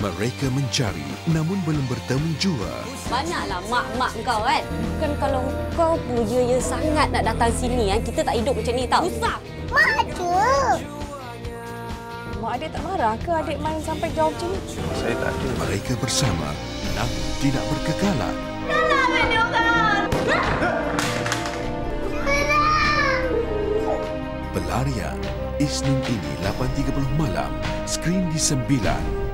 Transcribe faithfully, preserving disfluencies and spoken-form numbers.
Mereka mencari namun belum bertemu jua. Banyaklah mak-mak kau kan. Bukan kalau kau punya sangat nak datang sini, kan, kita tak hidup macam ni tau. Usah. Mak ada. Mak adik tak marah ke adik main sampai jauh macam ni? Saya tak ada. Mereka bersama namun tidak berkekalan. Pelarian Isnin ini lapan tiga puluh malam. Skrin di sembilan.